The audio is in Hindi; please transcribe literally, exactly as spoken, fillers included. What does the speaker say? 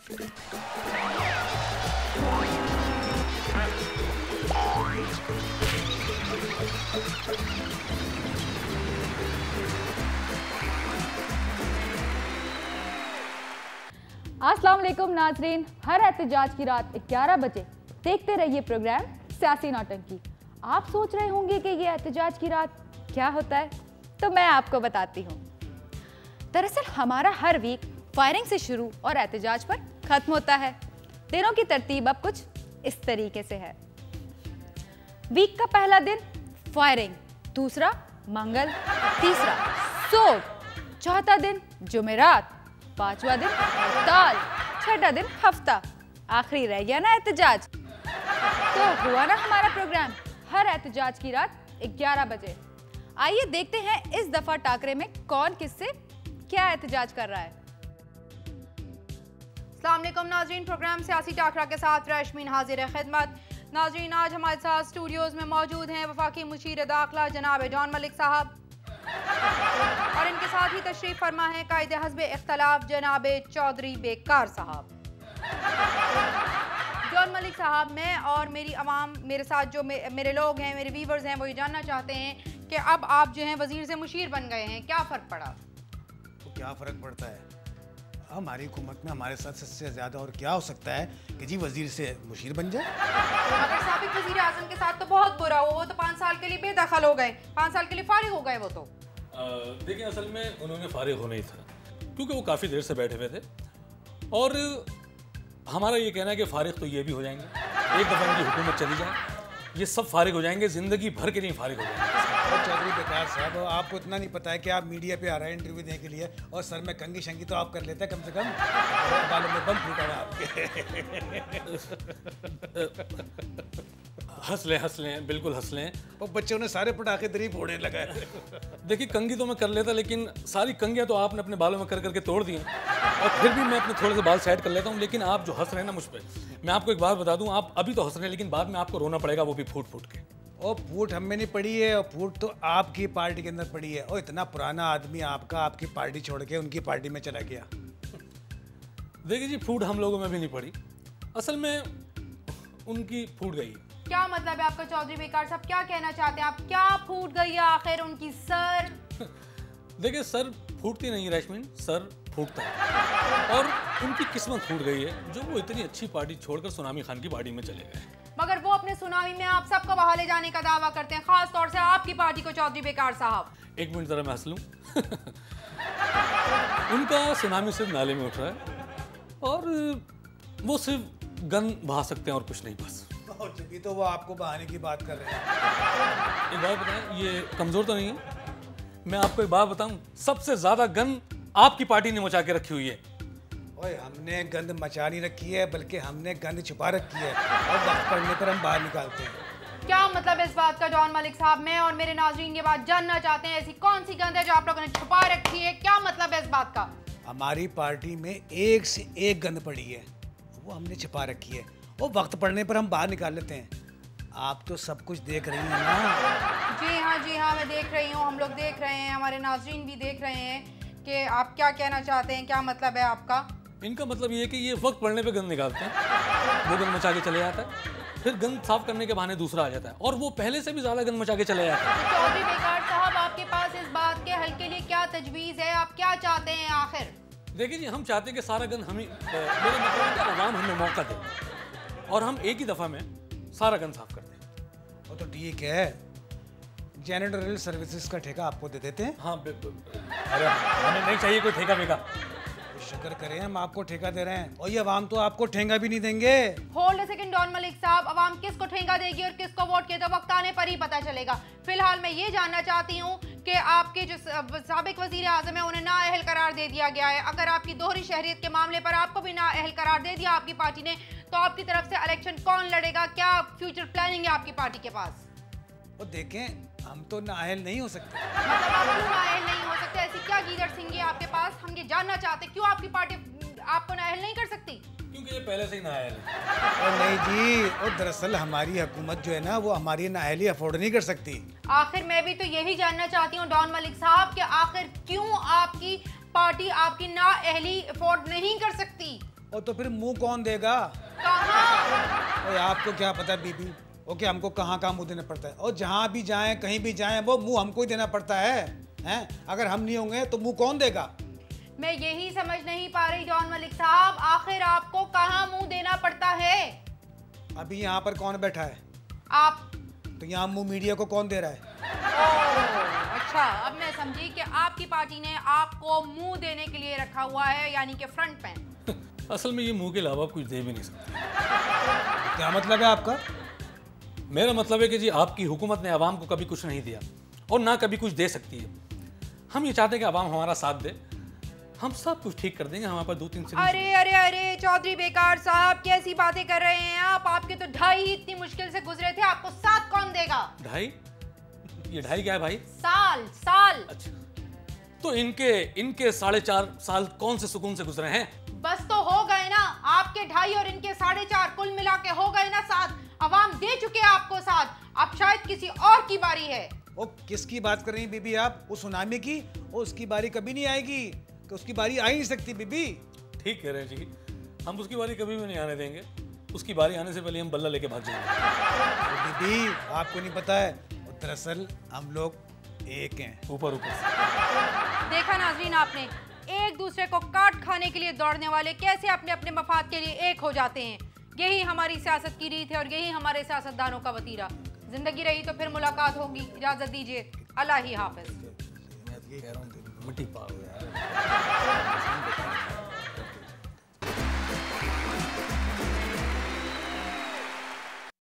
अस्सलाम वालेकुम नाजरीन, हर एहतजाज की रात ग्यारह बजे देखते रहिए प्रोग्राम सियासी नौटंकी। आप सोच रहे होंगे कि ये एहतजाज की रात क्या होता है, तो मैं आपको बताती हूँ। दरअसल हमारा हर वीक फायरिंग से शुरू और एहतजाज पर खत्म होता है। दिनों की तरतीब अब कुछ इस तरीके से है। वीक का पहला दिन फायरिंग, दूसरा मंगल, तीसरा सोग, चौथा दिन जुमेरात, पांचवा दिन हड़ताल, छठा दिन हफ्ता, आखिरी रह गया ना एहतजाज। तो हुआ ना हमारा प्रोग्राम हर एहतजाज की रात ग्यारह बजे। आइए देखते हैं इस दफा टाकरे में कौन किससे क्या एहतजाज कर रहा है। अस्सलाम वालेकुम नाजरीन, प्रोग्राम सियासी टाकरा के साथ रश्मीन हाजिर है खिदमत। नाजरीन, आज हमारे साथ स्टूडियोज में मौजूद हैं वफाकी मुशीर दाखिला जनाब जॉन मलिक साहब, और इनके साथ ही तशरीफ फरमा है कायदे हस्बे इख्तलाफ जनाब चौधरी बेकार साहब। जॉन मलिक साहब, मैं और मेरी आवाम, मेरे साथ जो मे, मेरे लोग हैं, मेरे व्यूवर्स हैं, वो ये जानना चाहते हैं कि अब आप जो हैं वजीर से मुशीर बन गए हैं, क्या फ़र्क पड़ा? तो क्या फ़र्क पड़ता है? हमारी हुकूमत में हमारे साथ सबसे ज़्यादा और क्या हो सकता है कि जी वजीर से मुशीर बन जाए। अगर साबिक वजीर आज़म के साथ तो बहुत बुरा हुआ, वो तो पाँच साल के लिए बेदखल हो गए, पाँच साल के लिए फारिग हो गए वो तो। देखिए, असल में उन्होंने फारिग होना ही था क्योंकि वो काफ़ी देर से बैठे हुए थे, और हमारा ये कहना है कि फारिग तो ये भी हो जाएंगे, एक दफ़ा इनकी हुकूमत चली जाए, ये सब फारिग हो जाएंगे, ज़िंदगी भर के लिए फारिग हो जाएंगे। और चौधरी बेकार साहब, आपको इतना नहीं पता है कि आप मीडिया पे आ रहे हैं इंटरव्यू देने के लिए, और सर में कंगी शंगी तो आप कर लेते हैं कम से कम। बालों में बम फूटा हुआ आपके। हंस लें हंस लें बिल्कुल हंस लें। और बच्चों ने सारे पटाखे दरी फोड़ने लगाए। देखिए, कंगी तो मैं कर लेता, लेकिन सारी कंगियाँ तो आपने अपने बालों में कर करके तोड़ दी हैं, और फिर भी मैं अपने थोड़े से बाल सेट कर लेता हूँ। लेकिन आप जो हंस रहे हैं ना मुझ पर, मैं आपको एक बात बता दूँ, आप अभी तो हंस रहे हैं लेकिन बाद में आपको रोना पड़ेगा, वो भी फूट फूट के। और फूट हम में नहीं पड़ी है, और फूट तो आपकी पार्टी के अंदर पड़ी है। और इतना पुराना आदमी आपका आपकी पार्टी छोड़ के उनकी पार्टी में चला गया। देखिए जी, फूट हम लोगों में भी नहीं पड़ी, असल में उनकी फूट गई। क्या मतलब है आपका चौधरी बेकार साहब? क्या कहना चाहते हैं आप? क्या फूट गई है आखिर उनकी सर? देखिए, सर फूटती नहीं रश्मीन, सर फूटता है, और उनकी किस्मत फूट गई है जो वो इतनी अच्छी पार्टी छोड़कर सुनामी खान की पार्टी में चले गए। मगर वो अपने सुनामी में आप सबको बहा ले जाने का दावा करते हैं, खास तौर से आपकी पार्टी को, चौधरी बेकार साहब। एक मिनट जरा मैं हंस लूं। उनका सुनामी सिर्फ नाले में उठ रहा है, और वो सिर्फ गन बहा सकते हैं और कुछ नहीं, बस। जबी तो वो आपको बहाने की बात कर रहे हैं। एक बात बताएं, ये कमजोर तो नहीं है? मैं आपको एक बात बताऊं, सबसे ज्यादा गन आपकी पार्टी ने मचा के रखी हुई है। ओए, हमने गंद मचा नहीं रखी है, बल्कि हमने गंद छुपा रखी है, और वक्त पड़ने पर हम बाहर निकालते हैं। क्या मतलब है इस बात का जॉन मलिक साहब? मैं और मेरे नाज़रीन ये बात जानना चाहते हैं, ऐसी कौन सी गंद है जो आप लोगों ने छुपा रखी है? क्या मतलब है इस बात का? हमारी पार्टी में एक से एक गंद पड़ी है, वो हमने छुपा रखी है, और वक्त पड़ने पर हम बाहर निकाल लेते हैं। आप तो सब कुछ देख रही हैं ना? जी हाँ, जी हाँ, मैं देख रही हूँ, हम लोग देख रहे हैं, हमारे नाज़रीन भी देख रहे हैं कि आप क्या कहना चाहते हैं, क्या मतलब है आपका? इनका मतलब ये है कि ये वक्त पड़ने पे गंद निकालते हैं, वो गंद मचा के चले जाता है, फिर गंद साफ करने के बहाने दूसरा आ जाता है, और वो पहले से भी ज्यादा गंद मचा के चले जाता है। तो चौधरी बेकार साहब, आपके पास इस बात के हल के लिए क्या तजवीज़ है? आप क्या चाहते हैं आखिर? देखिए जी, हम चाहते हैं कि सारा गंद हमें, मेरे मतलब है कि आवाम हमें मौका दे, और हम एक ही दफा में सारा गंद साफ कर दें। वो तो ठीक है, जैनिटोरियल सर्विसेज का ठेका आपको दे देते हैं। हाँ, अरे हमें नहीं चाहिए कोई ठेका वेका। शुक्र करें हम आपको ठेका दे रहे हैं, और ये अवाम तो आपको ठेंगा भी नहीं देंगे। Hold a second John Malik साहब, अवाम किसको ठेंगा देगी और किसको वोट किया, तो वक्त आने पर ही पता चलेगा। फिलहाल मैं ये जानना चाहती हूँ कि आपके जो साबिक वजीर आजम है उन्हें नाअहल करार दे दिया गया है। अगर आपकी दोहरी शहरियत के मामले पर आपको भी नाअहल करार दे दिया आपकी पार्टी ने, तो आपकी तरफ से इलेक्शन कौन लड़ेगा? क्या फ्यूचर प्लानिंग है आपकी पार्टी के पास? और देखें, हम तो नाअहल नहीं हो सकते। मतलब आप क्यों नाअहल नहीं हो सकते? ऐसी क्या गीदड़ सिंह है आपके पास? हम ये जानना चाहते क्यों आपकी पार्टी आपको नाअहल नहीं कर सकती? क्योंकि ये पहले से ही नाअहल है। और नहीं जी, और दरअसल हमारी हुकूमत जो है ना, वो हमारी नाअहली अफोर्ड नहीं कर सकती। आखिर मैं भी तो यही जानना चाहती हूँ डॉन मलिक साहब कि आखिर क्यों आपकी पार्टी आपकी नाअहली अफोर्ड नहीं कर सकती? और तो फिर मुंह कौन देगा? कहाँ? ओए आपको क्या पता बीबी, ओके हमको कहाँ कहाँ मुंह देना पड़ता है, और जहाँ भी जाएं कहीं भी जाएं वो मुंह हमको ही देना पड़ता है हैं? अगर हम नहीं होंगे तो मुंह कौन देगा? मैं यही समझ नहीं पा रही जॉन मलिक साहब, आखिर आपको कहाँ मुंह देना पड़ता है? अभी यहाँ पर कौन बैठा है? आप। तो यहाँ मुंह मीडिया को कौन दे रहा है? ओह, अच्छा, अब मैं समझी कि आपकी पार्टी ने आपको मुंह देने के लिए रखा हुआ है, यानी कि फ्रंट पैन। असल में ये मुंह के अलावा कुछ दे भी नहीं सकते। क्या मतलब है आपका? मेरा मतलब है कि जी आपकी हुकूमत ने आवाम को कभी कुछ नहीं दिया और ना कभी कुछ दे सकती है। हम ये चाहते हैं कि आवाम हमारा साथ दे, हम सब कुछ ठीक कर देंगे। हमारे पास दो तीन सिलेंडर। अरे अरे अरे चौधरी बेकार साहब, कैसी बातें कर रहे हैं आप? आपके तो ढाई ही इतनी मुश्किल से गुजरे थे, आपको सात कौन देगा? ढाई? ये ढाई क्या है भाई? साल साल। अच्छा, तो इनके इनके साढ़े चार साल कौन से सुकून से गुजरे हैं? बस तो हो गए ना, आपके ढाई और इनके साढ़े चार कुल मिला के हो गए ना सात। अवाम दे चुके हैं आपको साथ, अब शायद किसी और की बारी है। ओ किसकी बात कर रही हैं बीबी आप? वो सुनामी की? ओ उसकी बारी कभी नहीं आएगी, कि उसकी बारी आ ही नहीं सकती बीबी। ठीक कह रहे हैं जी, हम उसकी बारी कभी भी नहीं आने देंगे। उसकी बारी आने से पहले हम बल्ला लेके भाग जाएंगे। बीबी आपको नहीं पता है, दरअसल हम लोग एक हैं। ऊपर ऊपर देखा नाज़रीन आपने, एक दूसरे को काट खाने के लिए दौड़ने वाले कैसे अपने अपने मफाद के लिए एक हो जाते हैं। यही हमारी सियासत की रीत है और यही हमारे सियासतदानों का वतीरा। जिंदगी रही तो फिर मुलाकात होगी, इजाजत दीजिए, अल्लाह ही हाफिज। मिट्टी पाओ यार।